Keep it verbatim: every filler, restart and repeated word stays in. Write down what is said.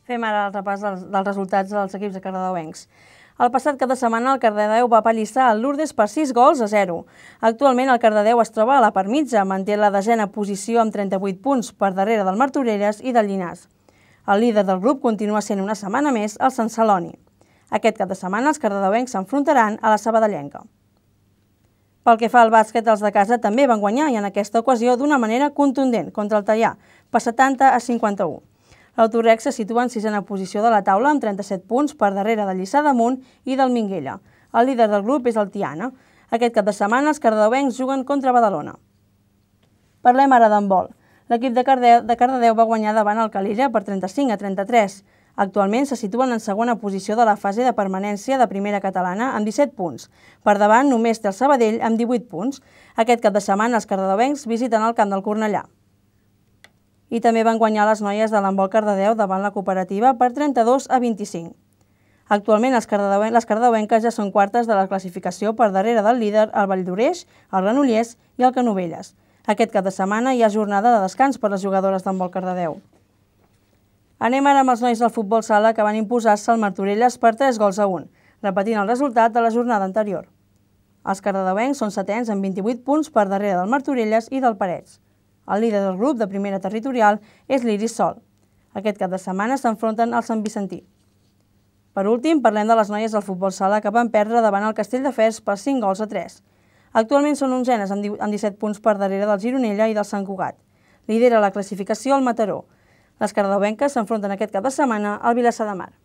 Fem ara el repàs dels, dels resultats dels equips de cardedeuencs. El passat cap de setmana el Cardedeu va apallissar el Lourdes per sis gols a zero. Actualment el Cardedeu es troba a la part mitja, manté la desena posició amb trenta-vuit punts per darrere del Martorelles i del Llinars. El líder del grup continua sent una setmana més el Sant Celoni. Aquest cap de setmana els cardedeuencs s'enfrontaran a la sabadellenca. Pel que fa al bàsquet, els de casa també van guanyar i en aquesta ocasió d'una manera contundent contra el Teià, per setanta a cinquanta-u. L'Autorec se situa en sisena posició de la taula amb trenta-set punts per darrere de Lliçà d'Amunt i del Minguella. El líder del grup és el Tiana. Aquest cap de setmana els cardedeuencs juguen contra Badalona. Parlem ara d'handbol. L'equip de Cardedeu va guanyar davant el Calella per trenta-cinc a trenta-tres. Actualment se situen en segona posició de la fase de permanència de primera catalana amb disset punts. Per davant només té el Sabadell amb divuit punts. Aquest cap de setmana els cardedeuencs visiten el camp del Cornellà. I també van guanyar les noies de l'handbol Cardedeu davant la cooperativa per trenta-dos a vint-i-cinc. Actualment les cardedeuenques ja són quartes de la classificació per darrere del líder el Valldoreix, el Granollers i el Canovelles. Aquest cap de setmana hi ha jornada de descans per les jugadores d'handbol Cardedeu. Anem ara amb els nois del futbol sala que van imposar-se al Martorelles per tres gols a un, repetint el resultat de la jornada anterior. Els cardedeuencs són setens amb vint-i-vuit punts per darrere del Martorelles i del Parets. El líder del grup de primera territorial és l'Iris Sol. Aquest cap de setmana s'enfronten al Sant Vicentí. Per últim, parlem de les noies del futbol sala que van perdre davant el Castelldefels per cinc gols a tres. Actualment són onzenes amb disset punts per darrere del Gironella i del Sant Cugat. Lidera la classificació el Mataró. Les cardedeuenques s'enfronten aquest cap de setmana al Vilassar de Mar.